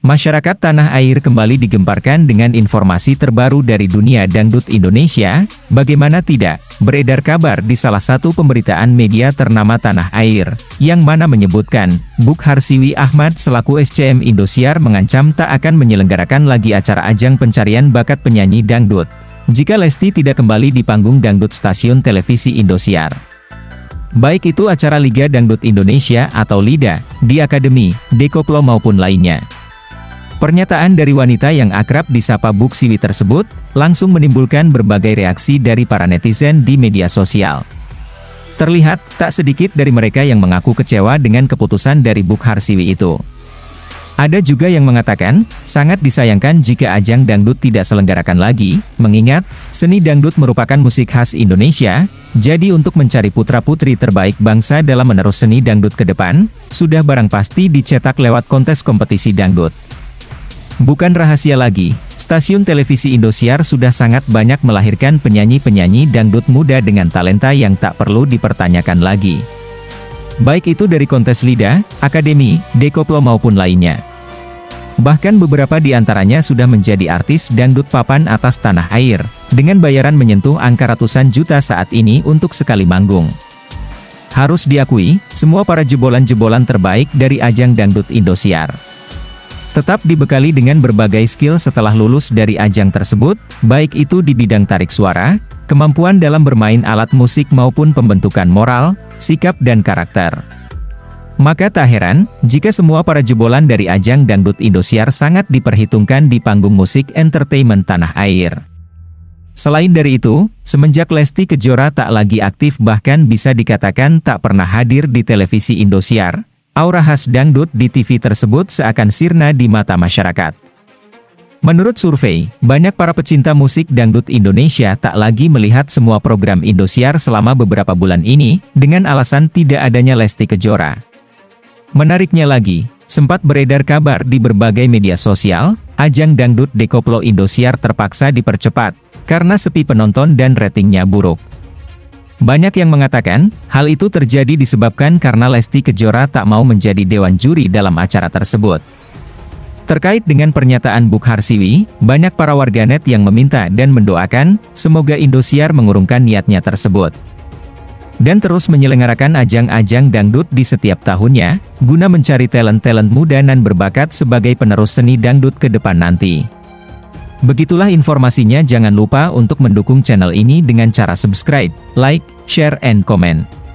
Masyarakat tanah air kembali digemparkan dengan informasi terbaru dari dunia dangdut Indonesia. Bagaimana tidak, beredar kabar di salah satu pemberitaan media ternama tanah air, yang mana menyebutkan, Buk Harsiwi Ahmad selaku SCM Indosiar mengancam tak akan menyelenggarakan lagi acara ajang pencarian bakat penyanyi dangdut, jika Lesti tidak kembali di panggung dangdut stasiun televisi Indosiar. Baik itu acara Liga Dangdut Indonesia atau LIDA, di Akademi, Dekoplo maupun lainnya. Pernyataan dari wanita yang akrab disapa Buk Siwi tersebut, langsung menimbulkan berbagai reaksi dari para netizen di media sosial. Terlihat, tak sedikit dari mereka yang mengaku kecewa dengan keputusan dari Buk Harsiwi itu. Ada juga yang mengatakan, sangat disayangkan jika ajang dangdut tidak selenggarakan lagi, mengingat, seni dangdut merupakan musik khas Indonesia, jadi untuk mencari putra-putri terbaik bangsa dalam menerus seni dangdut ke depan, sudah barang pasti dicetak lewat kontes kompetisi dangdut. Bukan rahasia lagi, stasiun televisi Indosiar sudah sangat banyak melahirkan penyanyi-penyanyi dangdut muda dengan talenta yang tak perlu dipertanyakan lagi. Baik itu dari kontes LIDA, Akademi, Dekoplo maupun lainnya. Bahkan beberapa di antaranya sudah menjadi artis dangdut papan atas tanah air, dengan bayaran menyentuh angka ratusan juta saat ini untuk sekali manggung. Harus diakui, semua para jebolan-jebolan terbaik dari ajang dangdut Indosiar tetap dibekali dengan berbagai skill setelah lulus dari ajang tersebut, baik itu di bidang tarik suara, kemampuan dalam bermain alat musik maupun pembentukan moral, sikap dan karakter. Maka tak heran, jika semua para jebolan dari ajang dangdut Indosiar sangat diperhitungkan di panggung musik entertainment tanah air. Selain dari itu, semenjak Lesti Kejora tak lagi aktif bahkan bisa dikatakan tak pernah hadir di televisi Indosiar, aura khas dangdut di TV tersebut seakan sirna di mata masyarakat. Menurut survei, banyak para pecinta musik dangdut Indonesia tak lagi melihat semua program Indosiar selama beberapa bulan ini, dengan alasan tidak adanya Lesti Kejora. Menariknya lagi, sempat beredar kabar di berbagai media sosial, ajang dangdut Dekoplo Indosiar terpaksa dipercepat, karena sepi penonton dan ratingnya buruk. Banyak yang mengatakan, hal itu terjadi disebabkan karena Lesti Kejora tak mau menjadi dewan juri dalam acara tersebut. Terkait dengan pernyataan Buk Harsiwi, banyak para warganet yang meminta dan mendoakan, semoga Indosiar mengurungkan niatnya tersebut. Dan terus menyelenggarakan ajang-ajang dangdut di setiap tahunnya, guna mencari talent-talent muda dan berbakat sebagai penerus seni dangdut ke depan nanti. Begitulah informasinya, jangan lupa untuk mendukung channel ini dengan cara subscribe, like, share, and comment.